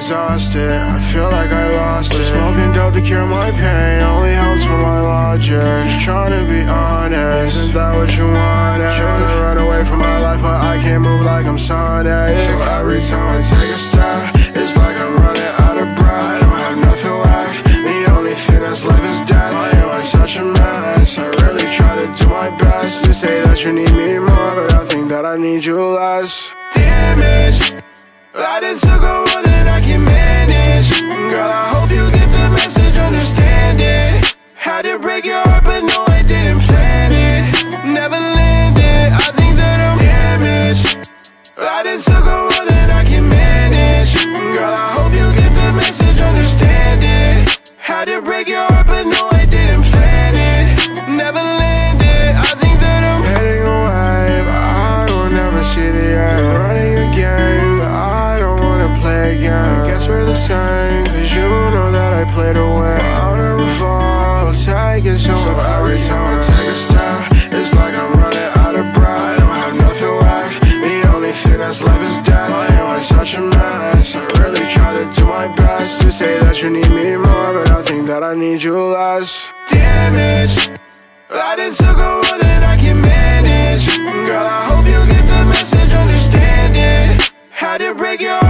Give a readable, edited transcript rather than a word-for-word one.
exhausted, I feel like I lost it. Smoking dope to cure my pain only helps with my logic. Just trying to be honest, isn't that what you wanted? Trying to run away from my life, but I can't move like I'm Sonic. So every time I take a step, it's like I'm running out of breath. I don't have nothing left, the only thing that's left is death. Why am I such a mess? I really try to do my best to say that you need me more, but I think that I need you less. Damage, I done took on more than I can manage. Girl, I hope you get the message, understand it. Had to break your heart, but no, I didn't plan it. Never landed, I think that I'm damaged. I done took on more than I can manage. Girl, I hope you get the message, understand it. Had to break your heart, but no, I didn't plan it. Never landed, I think that I'm heading away, but I will never see the end. Running again, but I don't wanna play again. I guess we're the same, cause you know that I played away. I'll never fall, take it so every time I take a step, it's like I'm running out of breath. I don't have nothing left, the only thing that's left is death. Why am I such a mess? I really try to do my best to say that you need me more, but I think that I need you less. Damage, I done took on more than I can manage. Girl, I hope you get the message, understand it. Had to break your heart.